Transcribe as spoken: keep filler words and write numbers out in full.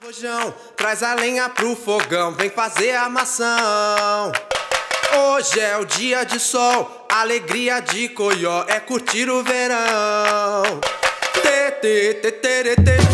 Rojão, traz a lenha pro fogão, vem fazer armação. Hoje é o dia de sol, alegria de coió, é curtir o verão. Tê, tê, tê, tê, tê, tê.